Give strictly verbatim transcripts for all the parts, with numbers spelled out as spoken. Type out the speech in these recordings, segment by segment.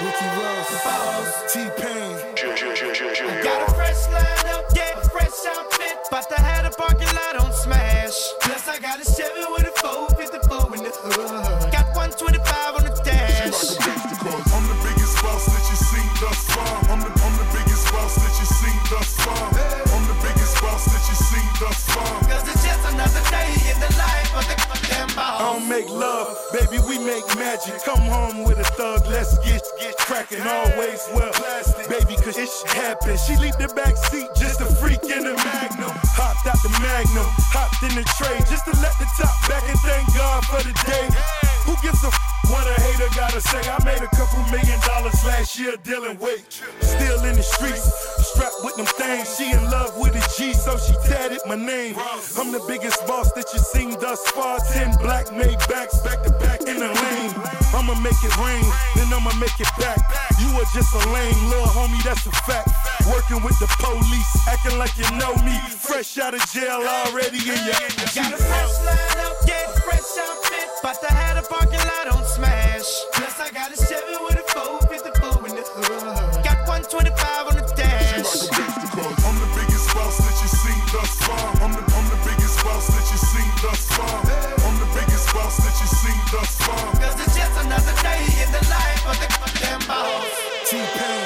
Ricky Ross, T-Pain. I got a fresh line up, yeah, a fresh outfit. But I had a parking lot on Smash. Plus I got a Chevy with a four fifty-four in the hood. Got one twenty-five on the dash. I'm the biggest boss that you seen thus far. I'm the, I'm the biggest boss that you seen thus far. I'm the biggest boss that you seen thus far. Cause it's just another day in the life of the damn boss. I don't make love, baby, we make magic. Come home with a thug, let's get, get cracking. Always well, baby, cause it shit happen. She leave the back seat, just a freak in the Magnum. Hopped out the Magnum, hopped in the tray, just to let the top back and thank God for the day. Who gives a f what a hater gotta say? I made a couple million dollars last year dealing weight. Still in the streets, strapped with them things. She in love with a G, so she tatted my name. I'm the biggest boss that you seen thus far. Ten black made backs, back to back in the lane. I'ma make it rain, then I'ma make it back. You are just a lame little homie, that's a fact. Working with the police, acting like you know me. Fresh out of jail already in your Got a fresh line up, yeah, fresh outfit. But I had a parking lot on Smash. Plus I got a Chevy with a four fifty-four in the hood. Got one twenty-five on the dash. I'm the biggest boss that you seen thus far. I'm the, I'm the biggest boss that you seen thus far. I'm the biggest boss that you seen thus far. Cause it's just another day in the life of the damn boss. T-Pain.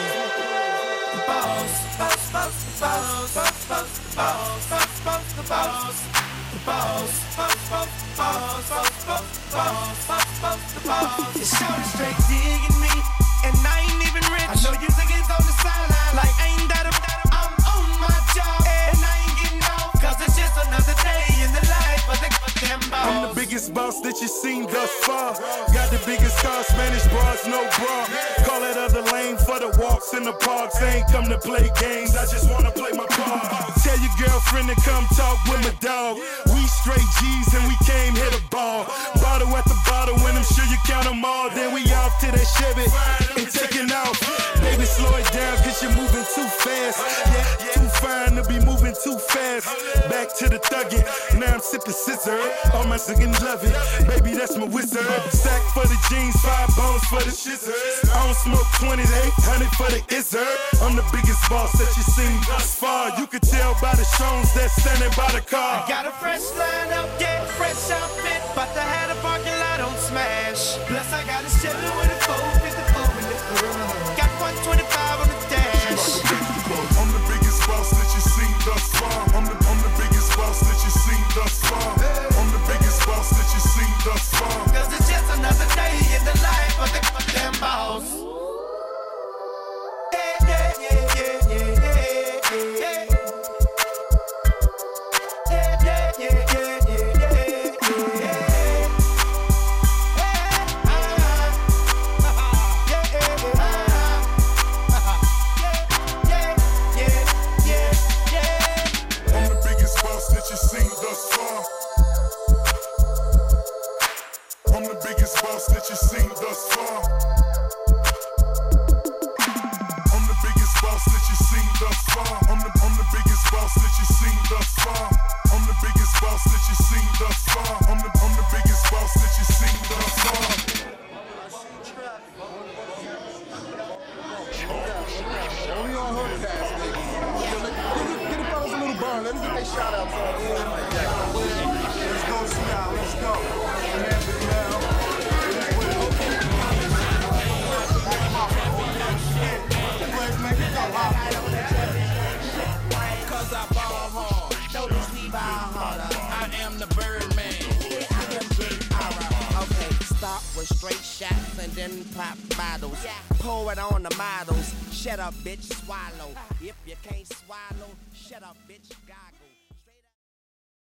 Boss, boss, boss, boss, boss, boss, boss, boss, boss, the boss. The boss, boss, boss, boss, boss, boss, boss, boss, boss, the boss. It's shouting straight digging me, and I ain't even rich. I know you think it's on the sideline, like ain't that a I'm on my job, and I ain't getting off. Cause it's just another day in the life of the damn boss. I'm the biggest boss that you seen thus far. Got the biggest car, Spanish bras, no bra. Call that other lane for the walks in the parks. I ain't come to play games, I just wanna play my part. Tell your girlfriend to come talk with my dog. We straight G's and we came hit a ball. Bottle at the bottle, and I'm sure you count them all. Then we off to that Chevy and taking off. Baby, slow it down cause you're moving too fast. Yeah, too fine to be moving too fast. Back to the thuggin', now I'm sipping scissor. All my singing love it, baby, that's my wizard. Stack for the jeans, five bones for the shizzard. I don't smoke twenty-eight hundred for the izzard. I'm the biggest boss that you seen thus far. You could tell by the shows that's standing by the car. I got a fresh line up, yeah, fresh outfit. But I had a parking lot on Smash. Plus I got a Chevy with a four fifty-four in the hood. Got one twenty-five on the dash. I'm the biggest boss that you seen thus far. I'm the, I'm the biggest boss that you seen thus far. I'm the biggest boss that you seen thus far. Cause it's just another day in the life of the damn boss. Yeah, yeah, yeah, yeah, yeah, yeah, yeah. Yeah, yeah, yeah, yeah, yeah, yeah, yeah. That you seen thus far. I'm the biggest boss that you seen thus far. I'm the biggest boss that you seen thus far. I'm the, I'm the biggest boss that you seen thus far. I'm the biggest boss that you seen thus far. I'm the, I'm the biggest boss that you seen thus far. Only on hood pass, nigga. Get the fellas a little burn. Let them get their shout outs on. Let's go, Scout. Let's go. Cause I ball hard. Notice we ball harder. I am the Birdman. Okay, start with straight shots and then pop bottles. Pour it on the models. Shut up, bitch, swallow. If you can't swallow, shut up, bitch, goggle.